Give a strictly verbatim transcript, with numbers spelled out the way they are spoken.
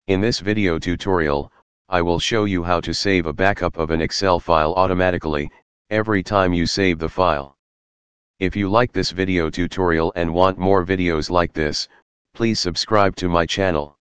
In this video tutorial, I will show you how to save a backup of an Excel file automatically, every time you save the file. If you like this video tutorial and want more videos like this, please subscribe to my channel.